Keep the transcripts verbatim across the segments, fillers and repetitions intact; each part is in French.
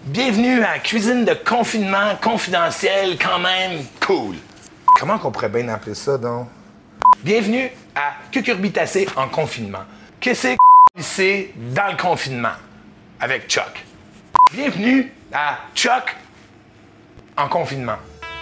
Bienvenue à la cuisine de confinement confidentielle, quand même cool. Comment qu'on pourrait bien appeler ça, donc? Bienvenue à Cucurbitacé en confinement. Qu'est-ce que c'est dans le confinement? Avec Chuck. Bienvenue à Chuck en confinement.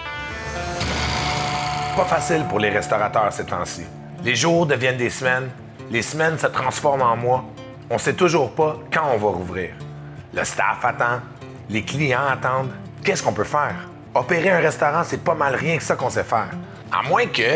Pas facile pour les restaurateurs ces temps-ci. Les jours deviennent des semaines, les semaines se transforment en mois. On sait toujours pas quand on va rouvrir. Le staff attend, les clients attendent. Qu'est-ce qu'on peut faire? Opérer un restaurant, c'est pas mal rien que ça qu'on sait faire. À moins que...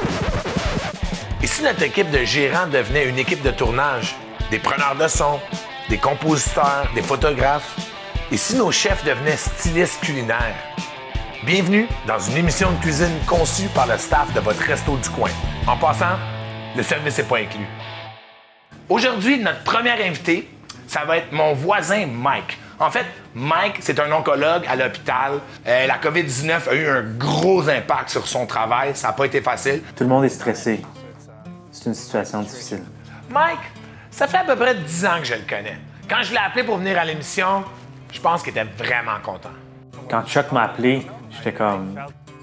Et si notre équipe de gérants devenait une équipe de tournage? Des preneurs de son, des compositeurs, des photographes? Et si nos chefs devenaient stylistes culinaires? Bienvenue dans une émission de cuisine conçue par le staff de votre resto du coin. En passant, le service n'est pas inclus. Aujourd'hui, notre premier invité, ça va être mon voisin Mike. En fait, Mike, c'est un oncologue à l'hôpital. Euh, la covid dix-neuf a eu un gros impact sur son travail. Ça n'a pas été facile. Tout le monde est stressé. C'est une situation difficile. Mike, ça fait à peu près dix ans que je le connais. Quand je l'ai appelé pour venir à l'émission, je pense qu'il était vraiment content. Quand Chuck m'a appelé, j'étais comme...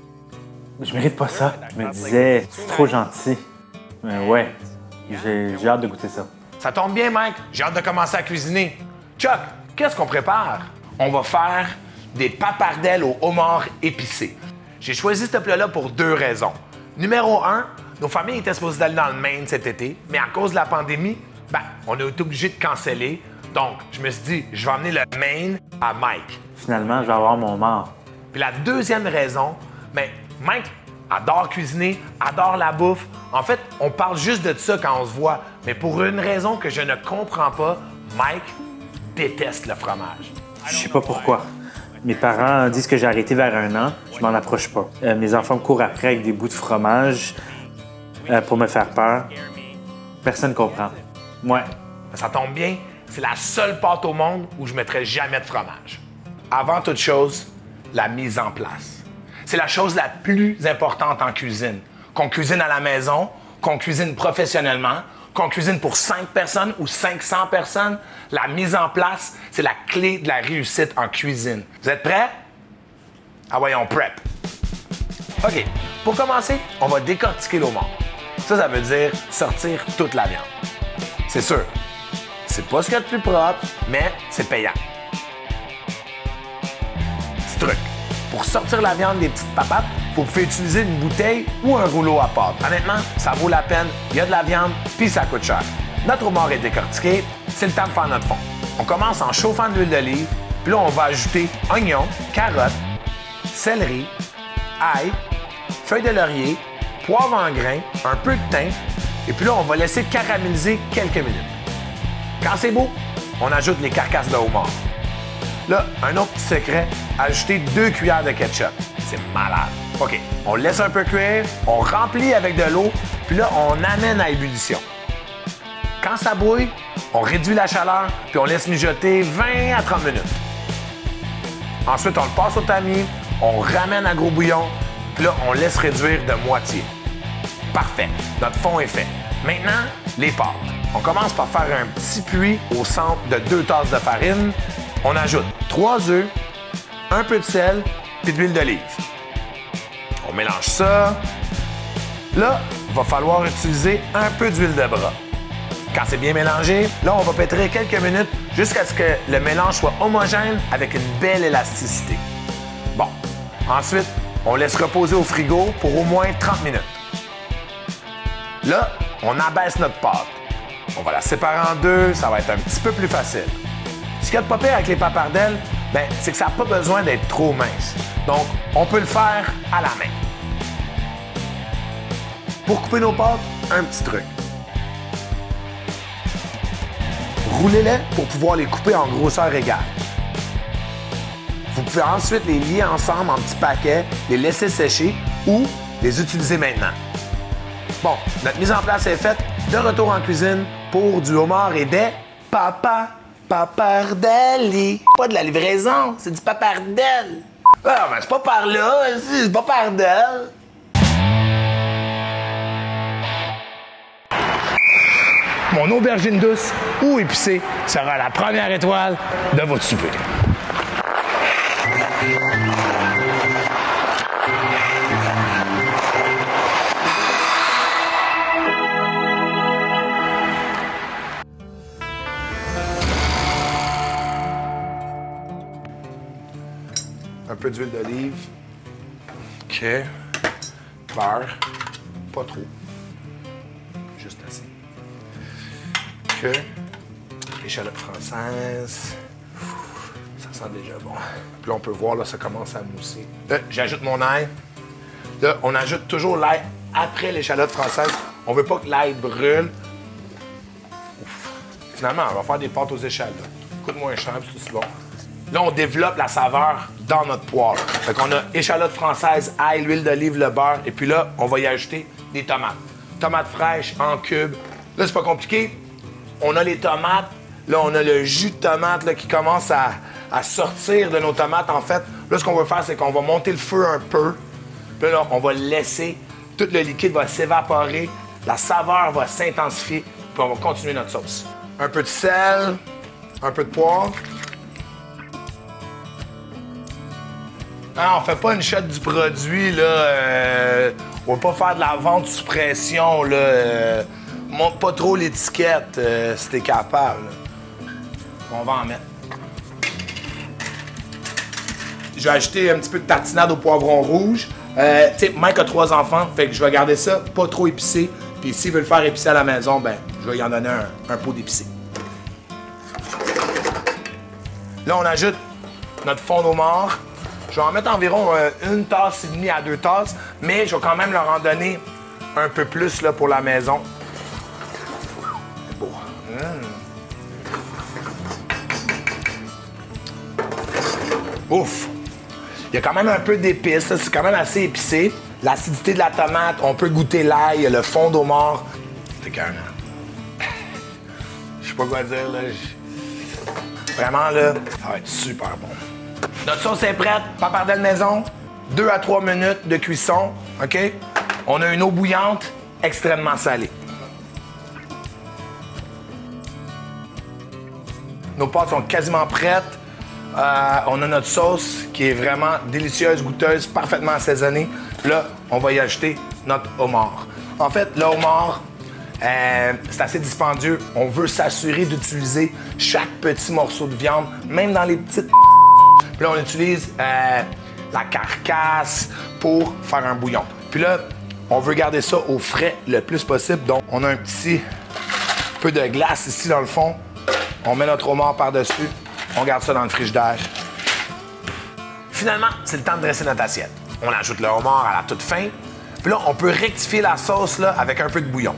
Je mérite pas ça. Je me disais, c'est trop gentil. Mais ouais, j'ai, j'ai hâte de goûter ça. Ça tombe bien, Mike. J'ai hâte de commencer à cuisiner. Chuck, qu'est-ce qu'on prépare? On va faire des papardelles au homard épicé. J'ai choisi ce plat-là pour deux raisons. Numéro un, nos familles étaient supposées aller dans le Maine cet été, mais à cause de la pandémie, ben, on a été obligé de canceller. Donc, je me suis dit, je vais emmener le Maine à Mike. Finalement, je vais avoir mon mort. Puis la deuxième raison, ben, Mike adore cuisiner, adore la bouffe. En fait, on parle juste de ça quand on se voit. Mais pour une raison que je ne comprends pas, Mike déteste le fromage. Je sais pas pourquoi. Mes parents disent que j'ai arrêté vers un an. Je m'en approche pas. Euh, mes enfants me courent après avec des bouts de fromage euh, pour me faire peur. Personne ne comprend. Ouais. Ça tombe bien, c'est la seule pâte au monde où je ne mettrais jamais de fromage. Avant toute chose, la mise en place. C'est la chose la plus importante en cuisine. Qu'on cuisine à la maison, qu'on cuisine professionnellement, qu'on cuisine pour cinq personnes ou cinq cents personnes, la mise en place, c'est la clé de la réussite en cuisine. Vous êtes prêts? Ah ouais, on prep. OK. Pour commencer, on va décortiquer l'homard. Ça, ça veut dire sortir toute la viande. C'est sûr, c'est pas ce qu'il y a de plus propre, mais c'est payant. Petit truc. Pour sortir la viande des petites papates, vous pouvez utiliser une bouteille ou un rouleau à pâte. Honnêtement, ça vaut la peine, il y a de la viande, puis ça coûte cher. Notre homard est décortiqué, c'est le temps de faire notre fond. On commence en chauffant de l'huile d'olive, puis là, on va ajouter oignons, carottes, céleri, ail, feuilles de laurier, poivre en grains, un peu de thym, et puis là, on va laisser caraméliser quelques minutes. Quand c'est beau, on ajoute les carcasses de homard. Là, un autre petit secret, ajouter deux cuillères de ketchup. C'est malade. OK, on laisse un peu cuire, on remplit avec de l'eau, puis là, on amène à ébullition. Quand ça bouille, on réduit la chaleur, puis on laisse mijoter vingt à trente minutes. Ensuite, on le passe au tamis, on ramène à gros bouillon, puis là, on laisse réduire de moitié. Parfait, notre fond est fait. Maintenant, les pâtes. On commence par faire un petit puits au centre de deux tasses de farine. On ajoute trois œufs, un peu de sel, puis de l'huile d'olive. On mélange ça. Là, il va falloir utiliser un peu d'huile de bras. Quand c'est bien mélangé, là, on va pétrir quelques minutes jusqu'à ce que le mélange soit homogène avec une belle élasticité. Bon, ensuite, on laisse reposer au frigo pour au moins trente minutes. Là, on abaisse notre pâte. On va la séparer en deux, ça va être un petit peu plus facile. Ce qu'il y a de pas pire avec les papardelles, ben, c'est que ça n'a pas besoin d'être trop mince. Donc, on peut le faire à la main. Pour couper nos pâtes, un petit truc. Roulez-les pour pouvoir les couper en grosseur égale. Vous pouvez ensuite les lier ensemble en petits paquets, les laisser sécher ou les utiliser maintenant. Bon, notre mise en place est faite. De retour en cuisine pour du homard et des papa papardelli. Pas de la livraison, c'est du papardelle. Ah, ben c'est pas par là, c'est pas par d'elle. Mon aubergine douce ou épicée sera la première étoile de votre souper. Un peu d'huile d'olive. OK. Beurre. Pas trop. Juste assez. OK. Échalote française. Ça sent déjà bon. Puis là, on peut voir, là, ça commence à mousser. Là, j'ajoute mon ail. Là, on ajoute toujours l'ail après l'échalote française. On veut pas que l'ail brûle. Ouf. Finalement, on va faire des pâtes aux échalotes. Coûte moins cher, puis c'est bon. Là, on développe la saveur dans notre poêle. Fait qu'on a échalote française, ail, l'huile d'olive, le beurre. Et puis là, on va y ajouter des tomates. Tomates fraîches en cubes. Là, c'est pas compliqué. On a les tomates. Là, on a le jus de tomate là, qui commence à, à sortir de nos tomates, en fait. Là, ce qu'on va faire, c'est qu'on va monter le feu un peu. Puis là, on va laisser. Tout le liquide va s'évaporer. La saveur va s'intensifier. Puis on va continuer notre sauce. Un peu de sel. Un peu de poivre. Ah, on fait pas une shot du produit, là. Euh, on va pas faire de la vente sous pression, là. Euh, monte pas trop l'étiquette euh, si t'es capable. Là. On va en mettre. Je vais ajouter un petit peu de tartinade au poivron rouge. Euh, tu sais, Mike a trois enfants, fait que je vais garder ça pas trop épicé. Puis s'il veut le faire épicé à la maison, ben, je vais y en donner un, un pot d'épicé. Là, on ajoute notre fond homard. Je vais en mettre environ euh, une tasse et demie à deux tasses, mais je vais quand même leur en donner un peu plus là, pour la maison. C'est beau. Mmh. Ouf! Il y a quand même un peu d'épices, c'est quand même assez épicé. L'acidité de la tomate, on peut goûter l'ail, le fond d'homard. C'est carrément. Je sais pas quoi dire, là. Vraiment, là, ça va être super bon. Notre sauce est prête, papardelle maison, deux à trois minutes de cuisson, OK? On a une eau bouillante extrêmement salée. Nos pâtes sont quasiment prêtes. Euh, on a notre sauce qui est vraiment délicieuse, goûteuse, parfaitement assaisonnée. Là, on va y ajouter notre homard. En fait, le homard, euh, c'est assez dispendieux. On veut s'assurer d'utiliser chaque petit morceau de viande, même dans les petites... Puis là, on utilise euh, la carcasse pour faire un bouillon. Puis là, on veut garder ça au frais le plus possible. Donc, on a un petit peu de glace ici dans le fond. On met notre homard par-dessus. On garde ça dans le frigidaire. Finalement, c'est le temps de dresser notre assiette. On ajoute le homard à la toute fin. Puis là, on peut rectifier la sauce là, avec un peu de bouillon.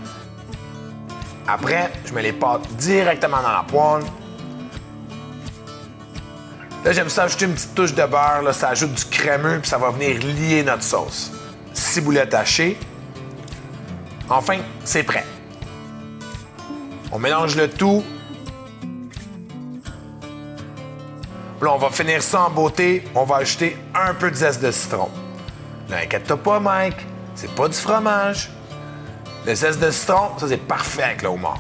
Après, je mets les pâtes directement dans la poêle. Là, j'aime ça ajouter une petite touche de beurre. Là, ça ajoute du crémeux, puis ça va venir lier notre sauce. Ciboulette hachée. Enfin, c'est prêt. On mélange le tout. Là, on va finir ça en beauté. On va ajouter un peu de zeste de citron. N'inquiète-toi pas, Mike. C'est pas du fromage. Le zeste de citron, ça, c'est parfait avec le homard.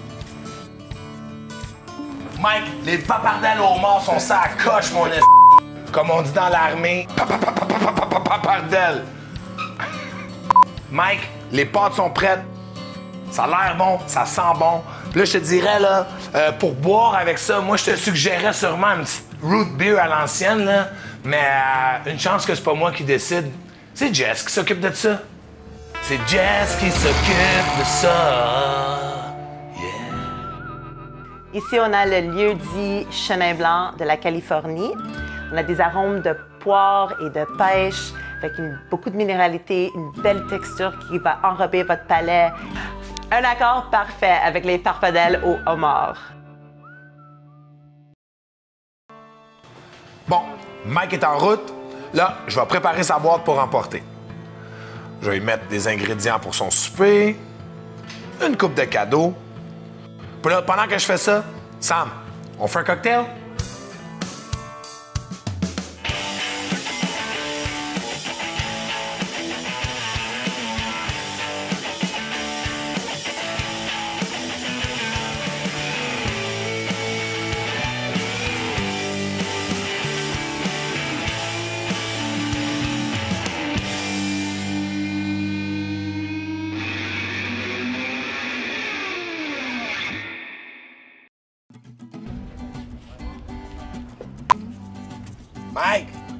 Mike, les papardelles au homard sont ça à coche, mon es... Comme on dit dans l'armée, papardelle. Mike, les pâtes sont prêtes. Ça a l'air bon, ça sent bon. Puis là, je te dirais, là, euh, pour boire avec ça, moi, je te suggérerais sûrement une petite root beer à l'ancienne, là. Mais euh, une chance que c'est pas moi qui décide. C'est Jess qui s'occupe de ça. C'est Jess qui s'occupe de ça. Yeah. Ici, on a le lieu-dit Chenin Blanc de la Californie. On a des arômes de poire et de pêche, avec une, beaucoup de minéralité, une belle texture qui va enrober votre palais. Un accord parfait avec les farfadelles au homard. Bon, Mike est en route. Là, je vais préparer sa boîte pour emporter. Je vais y mettre des ingrédients pour son souper, une coupe de cadeaux. Puis là, pendant que je fais ça, Sam, on fait un cocktail? Mike,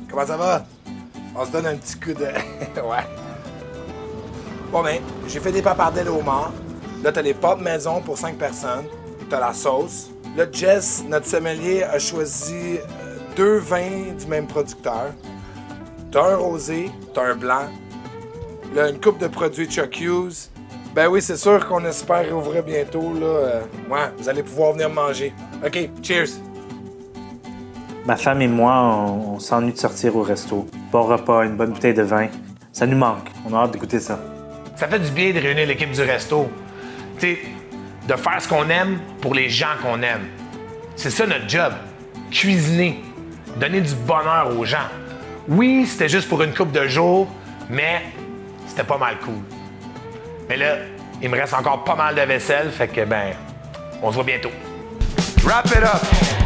Comment ça va? On se donne un petit coup de... ouais. Bon, ben, j'ai fait des papardelles au homard. Là, t'as les pâtes maison pour cinq personnes. T'as la sauce. Là, Jess, notre sommelier, a choisi deux vins du même producteur. T'as un rosé, t'as un blanc. Là, une coupe de produits Chuck Hughes. Ben oui, c'est sûr qu'on espère rouvrir bientôt, là. Euh, ouais, vous allez pouvoir venir manger. OK, cheers! Ma femme et moi, on, on s'ennuie de sortir au resto. Bon repas, une bonne bouteille de vin. Ça nous manque. On a hâte de goûter ça. Ça fait du bien de réunir l'équipe du resto. Tu sais, de faire ce qu'on aime pour les gens qu'on aime. C'est ça notre job. Cuisiner. Donner du bonheur aux gens. Oui, c'était juste pour une couple de jours, mais c'était pas mal cool. Mais là, il me reste encore pas mal de vaisselle, fait que ben, on se voit bientôt. Wrap it up!